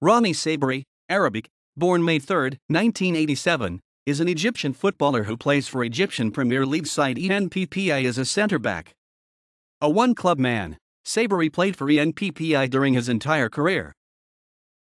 Ramy Sabry, Arabic, born May 3, 1987, is an Egyptian footballer who plays for Egyptian Premier League side ENPPI as a centre-back. A one-club man, Sabry played for ENPPI during his entire career.